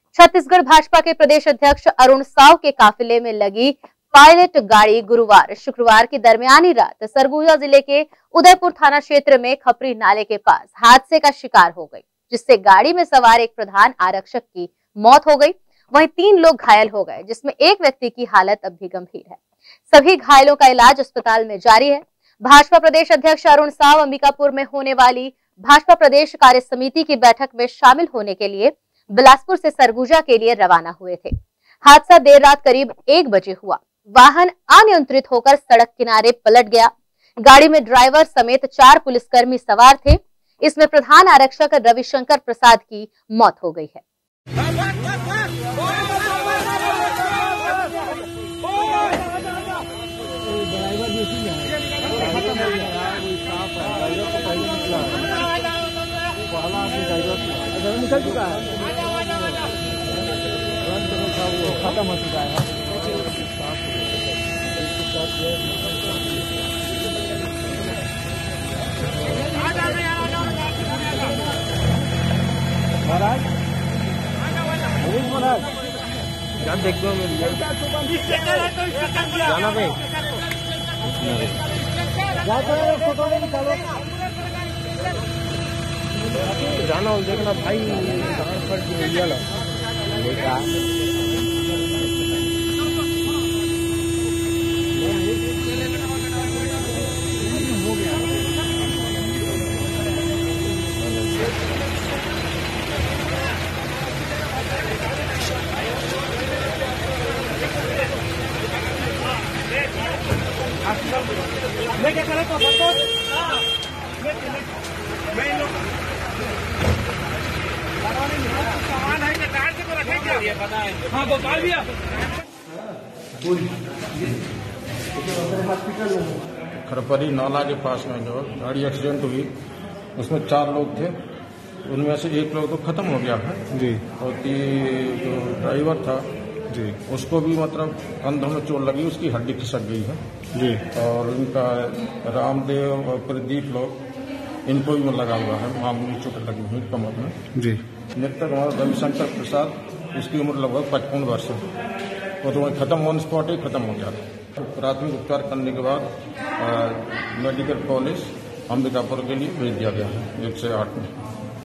छत्तीसगढ़ भाजपा के प्रदेश अध्यक्ष अरुण साव के काफिले में लगी पायलट गाड़ी गुरुवार शुक्रवार की दरमियानी रात सरगुजा जिले के उदयपुर थाना क्षेत्र में खपरी नाले के पास हादसे का शिकार हो गई, जिससे गाड़ी में सवार एक प्रधान आरक्षक की मौत हो गई। वहीं 3 लोग घायल हो गए, जिसमें एक व्यक्ति की हालत अब भी गंभीर है। सभी घायलों का इलाज अस्पताल में जारी है। भाजपा प्रदेश अध्यक्ष अरुण साव अंबिकापुर में होने वाली भाजपा प्रदेश कार्य समिति की बैठक में शामिल होने के लिए बिलासपुर से सरगुजा के लिए रवाना हुए थे। हादसा देर रात करीब 1 बजे हुआ। वाहन अनियंत्रित होकर सड़क किनारे पलट गया। गाड़ी में ड्राइवर समेत 4 पुलिसकर्मी सवार थे। इसमें प्रधान आरक्षक रविशंकर प्रसाद की मौत हो गई है। निकल चुका है, खत्म हो चुका है। महाराज जान देख दो जाना भाई जाना देखना भाई मैं क्या करें सामान है कार से तो रखेंगे। हाँ गोपाल भैया खरपरी नाला के पास में जो गाड़ी एक्सीडेंट हुई उसमें 4 लोग थे। उनमें से 1 लोग तो खत्म हो गया है जी, और जो ड्राइवर था जी उसको भी मतलब कंधों में चोट लगी, उसकी हड्डी खिसक गई है जी। और इनका रामदेव और प्रदीप लोग इनको भी लगा हुआ है, मामूली चोट लगी हुई कमर में जी। मृतक हमारा रविशंकर प्रसाद, इसकी उम्र लगभग 55 वर्ष है। वो तो वहीं खत्म ऑन स्पॉट ही खत्म हो गया था। प्राथमिक उपचार करने के बाद मेडिकल कॉलेज अंबिकापुर के लिए भेज दिया गया है 108 में।